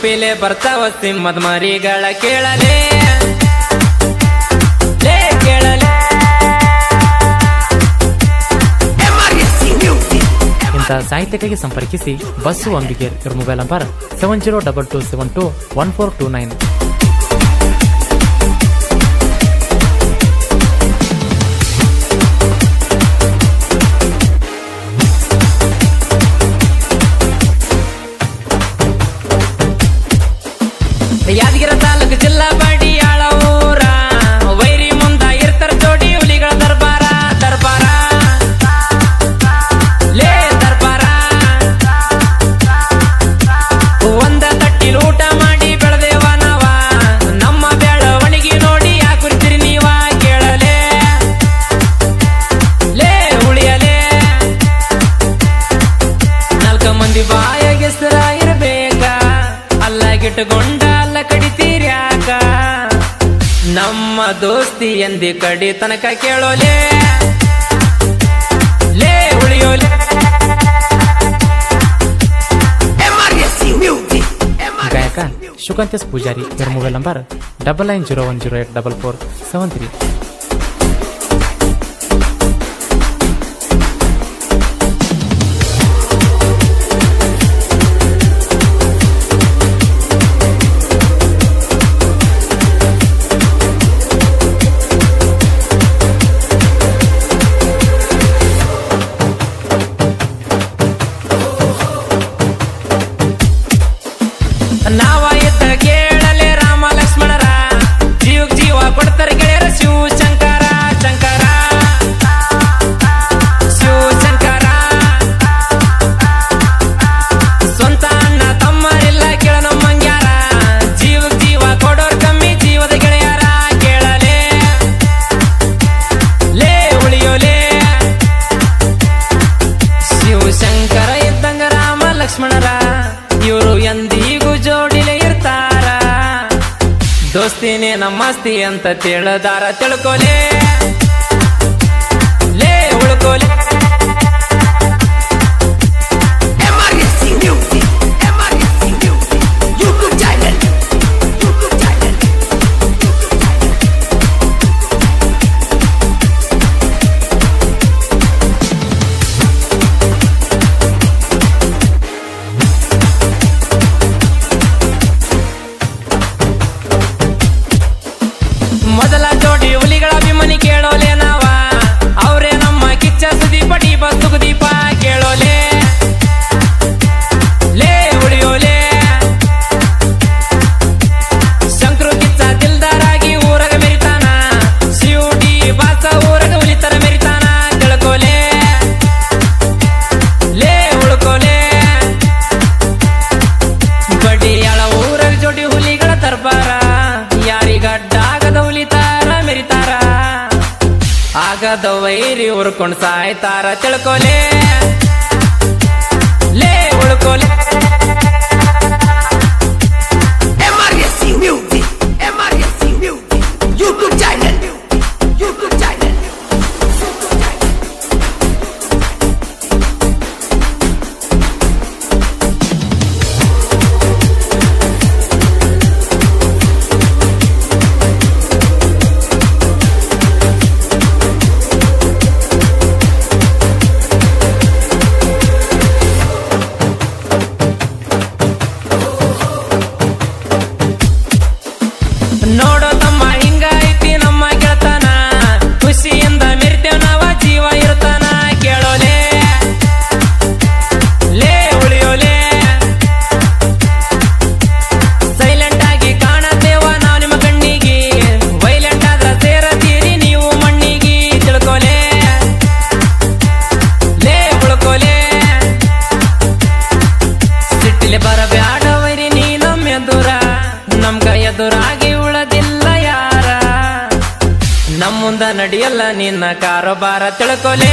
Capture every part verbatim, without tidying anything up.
ಗುಂಪಿಲೆ ಬರ್ತಾವ ಸಿಂಹದ ಮರಿಗಳ ಕೇಳಲೇ ಲೇ ಕೇಳಲೇ. ಇಂಥ ಸಾಹಿತ್ಯಕ್ಕಾಗಿ ಸಂಪರ್ಕಿಸಿ ಬಸ್ಸು ಅಂಬಿಗೇರ್. ಇವ್ರ mobile number seven zero double two seven two one four two nine. Yadgir taluk ಜಿಲ್ಲಾ ಬಡಿಯಾಳ ಊರ ವೈರಿ ಮುಂದ ಇರ್ತಾರ ಜೋಡಿ ಹುಲಿಗಳ ದರ್ಬಾರ ದರ್ಬಾರ ಲೇ ದರ್ಬಾರ. ಒಂದ ತಟ್ಟಿಲ್ ಊಟ ಮಾಡಿ ಬೆಳೆದೇವ ನಾವ, ನಮ್ಮ ಬೆಳವಣಿಗೆ ನೋಡಿ ಯಾಕುರ್ತೀರಿ ನೀವ ಕೇಳಲೇ ಲೇ ಉಳಿಯಲೇ. ನಾಲ್ಕ ಮಂದಿ ಬಾಯಾಗ ಹೆಸರ ಇರಬೇಕ, ಅಲ್ಲಾಗಿಟ್ಟುಕೊಂಡ ಕಡಿತೀರ್ಯಾಕ, ನಮ್ಮ ದೋಸ್ತಿ ಎಂದಿ ಕಡಿ ತನಕ ಕೇಳೋಲೆ ಲೇ ಉಳಿಯೋಲೆ. ಗಾಯಕ ಶುಕಾಂತೇಶ್ ಪೂಜಾರಿ. ಇವ್ರ mobile number double nine zero one zero eight double four seven three. ನಾವ ಎತ್ತ ಕೇಳಲೆ ರಾಮ ಲಕ್ಷ್ಮಣರ, ಜೀವಕ್ ಜೀವ ಕೊಡ್ತಾರ ಗೆಳೆಯರ ಶಿವ ಶಂಕರ ಶಂಕರ ಶಿವ ಶಂಕರ. ಸ್ವಂತ ಅಣ್ಣ ತಮ್ಮರಿಲ್ಲ ಕೇಳ ನಮ್ಮಂಗ್ಯಾರ, ಜೀವಕ್ ಜೀವ ಕೊಡೋರ್ ಕಮ್ಮಿ ಜೀವದ ಗೆಳೆಯರ ಕೇಳಲೆ ಲೇ ಉಳಿಯೋಲೆ. ಶಿವ ಶಂಕರ ಇದ್ದಂಗ ರಾಮ ಲಕ್ಷ್ಮಣರ, ಇವರು ಎಂದಿಗೂ ಜೋಡಿಲೆ ಇರ್ತಾರ, ದೋಸ್ತಿನೇ ನಮ್ಮಸ್ತಿ ಅಂತ ತಿಳದಾರ ತಿಳ್ಕೊಲೆ ಲೇ ಉಳ್ಕೋಲೆ. ಮೊದಲ ಜೋಡಿ ಹುಲಿಗಳ ಅಭಿಮಾನಿ ಕೇಳೋಲೆ ನಾವ, ಅವ್ರೇ ನಮ್ಮ ಕಿಚ್ಚ ಸುದೀಪ ದೀಪ ಸುಖದೀಪ ಕೇಳೋಲೆ ಲೇ ಉಳಿಯೋಲೆ. ಶಂಕರು ಕಿಚ್ಚ ದಿಲ್ದಾರಾಗಿ ಊರಗ ಮೆರಿತಾನ, ಶಿವಡಿ ಬಾಸ ಊರಗ ಹುಲಿತರ ಮೆರಿತಾನ ತಿಳ್ಕೋಲೆ ಲೇ ಉಳ್ಕೋಲೆ. ಬಡಿಯಾಳ ಊರಗ ಜೋಡಿ ಹುಲಿಗಳ ದರ್ಬಾರ, ಯಾರಿಗಡ್ಡಾಗದ ಹುಲಿತಾರ ಮೆರಿತಾರ, ಆಗದ ವೈರಿ ಉರ್ಕೊಂಡ್ ಸಾಯ್ತಾರ ತಿಳ್ಕೋಲೆ ಲೇ ಉಳ್ಕೋಲೆ. ನೋಡೋ ತಮ್ಮ ಹಿಂಗ ಐತಿ ನಮ್ಮ ಗೆಳತನ, ಖುಷಿಯಿಂದ ಮೆರಿತೇವ್ ನಾವ ಜೀವ ಇರ್ತಾನ ಕೇಳೋಲೆ ಲೇ ಉಳಿಯೋಲೆ. ಸೈಲೆಂಟ್ ಆಗಿ ಕಾಣತೇವ ನಾವ್ ನಿಮ್ಮ ಕಣ್ಣಿಗೆ, ವೈಲೆಂಟ್ ಆದ್ರ ಸೇರತೀರಿ ನೀವು ಮಣ್ಣಿಗೆ ತಿಳ್ಕೋಲೆ ಲೇ ಉಳ್ಕೋಲೆ. ಸಿಟ್ಟಿಲೆ ಬರಬ್ಯಾಡ ವೈರಿ ನೀ ನಮ್ಮ ಎದುರ, ನಮ್ಗ ಎದುರಾಗಿ ಉಳದಿಲ್ಲ ಯಾರ, ನಮ್ಮ ಮುಂದ ನಡಿಯಲ್ಲ ನಿನ್ನ ಕಾರೋಬಾರ ತಿಳ್ಕೋಲೆ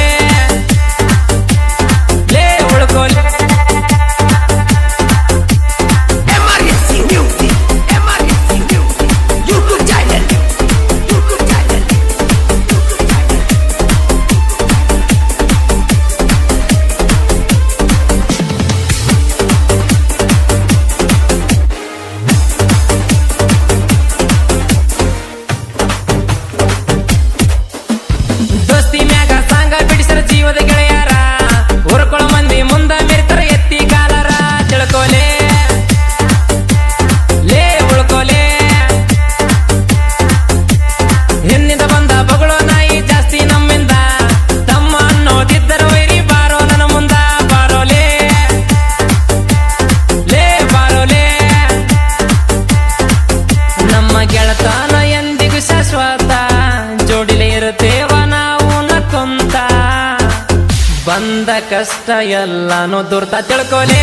ಲೇ ಉಳ್ಕೋಲೆ. ಬಂದ ಕಷ್ಟ ಎಲ್ಲಾನು ದುರ್ತ ತಿಳ್ಕೊಲೆ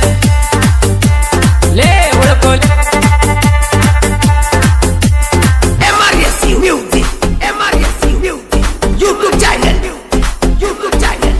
ಲೇ ಉಳ್ಕೊಲೆ M R S C Music, M R S C Music, YouTube channel, YouTube channel.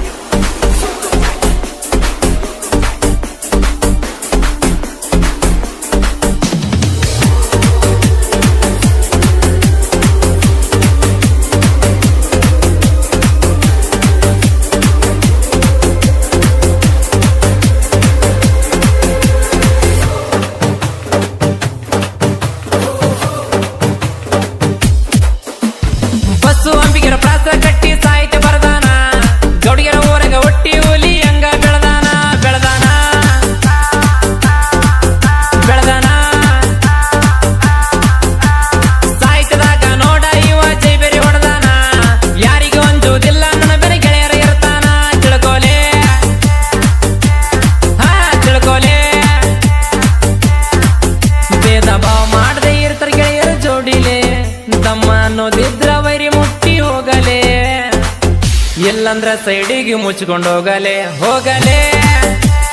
Basu ಅಂಬಿಗರ ಪ್ರಾಸ ಕಟ್ಟಿ ಸಾಹಿತ್ಯ ಬರದಾನ ಗೌಡಿಗರ ಊರಗ ಒಟ್ಟಿ ಹುಲಿ ಹಂಗ ಬೆಳದಾನ ಬೆಳದಾನ ಬೆಳದಾನ ಸಾಹಿತ್ಯದಾಗ ನೋಡ ಇವ ಜೈಬೇರಿ ಹೊಡೆದಾನ ಯಾರಿಗೂ ಒಂದುದಿಲ್ಲ ನನ್ನ ಬೆಲೆ ಗೆಳೆಯರ ಇರ್ತಾನ ತಿಳ್ಕೊಲೆ ಹಾ ತಿಳ್ಕೊಲೆ ಭೇದ ಭಾವ ಮಾಡದೆ ಇರ್ತಾರ ಗೆಳೆಯರ ಜೋಡಿಲೆ ತಮ್ಮ ಅನ್ನೋದಿದ್ರ ವೈರಿ ಮುಟ್ಟಿ ಹೋಗಲೇ ಇಲ್ಲಂದ್ರ ಸೈಡಿಗೆ ಮುಚ್ಕೊಂಡು ಹೋಗಲೇ ಹೋಗಲೇ